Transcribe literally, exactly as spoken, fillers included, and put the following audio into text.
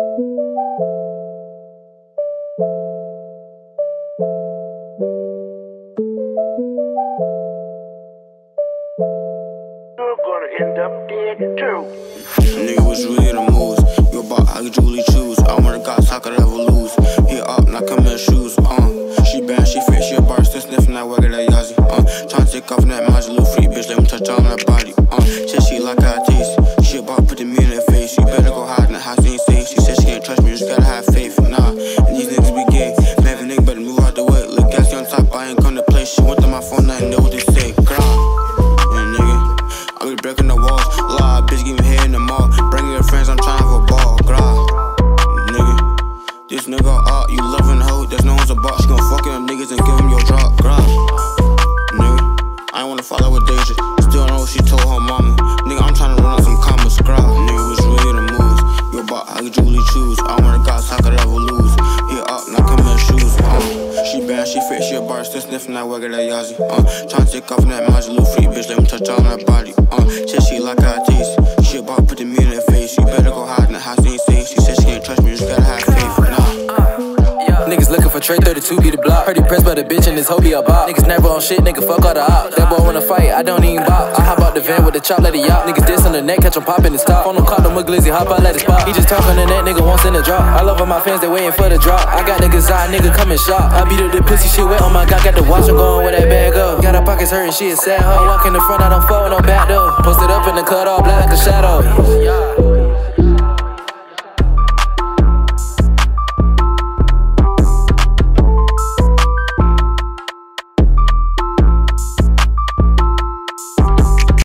End up dead too. Nigga was really the moves. You about how could you really choose? I wanna Ghaxi, how could I ever lose? He up, not come in shoes. Uh, she bad, she fit, she a bar, still sniffing that wagger, that Yazzie. Uh, tryna take off in that Maji, little freak bitch, let me touch on that body. Uh, said she like how I taste. She about put the meat in her face. You better go hide in the house, ain't safe. She said she can't trust me, you just gotta have faith. Nah, and these niggas be gay. Man, if a nigga better move out the way. Look, Ghaxi on top, I ain't come to play. She went to my phone, I ain't know what they say. Grah. I be breaking the walls, lie, bitch give me head in the mall. Bring your friends, I'm trying for a ball, grah. Nigga, this nigga up, you loving the hoe, there's no one's a box. She gon' fuck them niggas and give them your drop, grah. Nigga, I ain't wanna follow with Deja, still know what she told her mama. Nigga, I'm trying to run up some commas, grah. Nigga, was really the moves. You about how could you really choose? I wanna Ghaxi, how could I ever lose? He up, not come in shoes, uh. She bad, she fit, she a bar, still sniffing that wagger, that Yazzie. Uh, tryna take off in that Maji, little freak bitch, let me touch on that body. Uh, said she like how I taste. She about put the meat in her face. You better go hide in the house, ain't safe. She said she can't trust me, you just gotta have faith. Nah. Niggas looking for Tray thirty-two, be the block. Heard he pressed by the bitch and this hoe be a bop. Niggas never on shit, nigga, fuck all the ops. That boy wanna fight, I don't even bop. I hop out the van with the chop, let it yacht. Niggas diss on the neck, catch him popping his top. Phone him, call him a glizzy, hop out, let it spot. He just talking to that nigga, wants in the drop. I love all my fans, they waiting for the drop. I got niggas out, nigga, come and shop. I beat up the pussy, shit wet on my God, got the watch, I'm going where that bag up. Got her pockets hurting, she a sad hoe. I walk in the front, I don't fuck with no back door. Posted up in